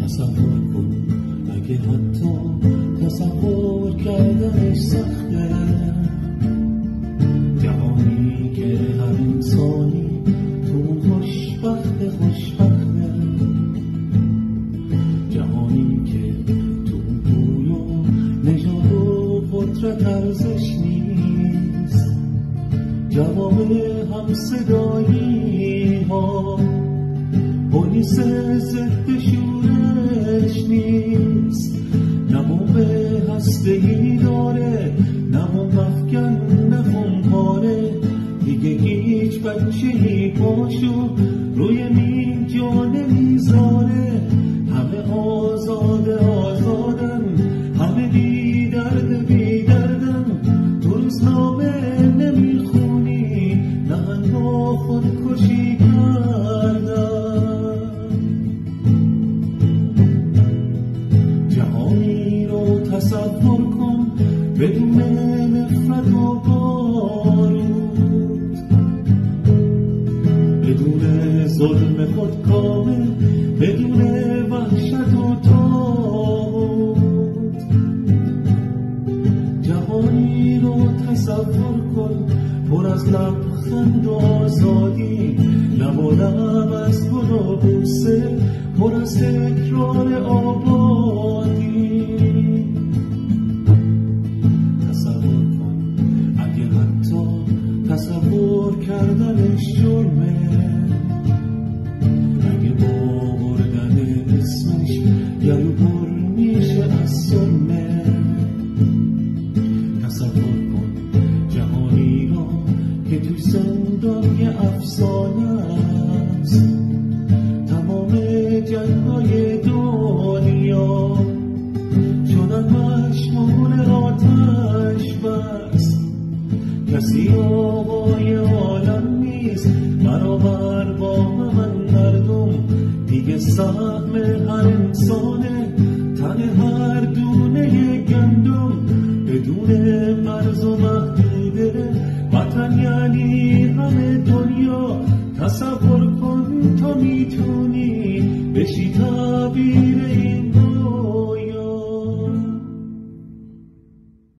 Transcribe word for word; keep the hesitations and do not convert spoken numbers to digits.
تصور کن اگه حتی تصور کردنش سخته، جهانی که هر انسانی تو خوشبخت خوشبخته، جهانی که تو بوی و نژاد و قدرت ارزش نیست، جواب همصدایی ها پلیس ضد شورش نیست، نه بمب هسته‌ای داره، نه بمب افکن، نه خونخواره، دیگه هیچ بچه‌ای پاشو روی مین جا نمیذاره، همه آزاده آزادن، همه بی درد بی دردن، تو روزنامه نمیخونی نهنگا خودکشی کردن. جهانی رو تصور کن بدون نفرت و بارود، بدون ظلم خودکامه، بدون وحشت و طاغوت. جهانی رو تصور کن پر از لبخند و آزادی، لب و لب از گل و بوسه، پر از تکرار آبادی. تصور کن اگه حتی تصور کردنش جرمه، اگه با بردن اسمش گلو پر میشه از سرمه. تصور کن جهانی را که تو زندان یه افسانه است، تمام جنگ‌های دنیا شدن مشمول آتش بس، کسی آقای عالم نیست برابر با من مردم، دیگه سهم هر انسانه تن هر دونه گندم، بدون مرز و محدوده وطن یعنی همه دنیا. تصور کن تا میتونی بشی تعبیر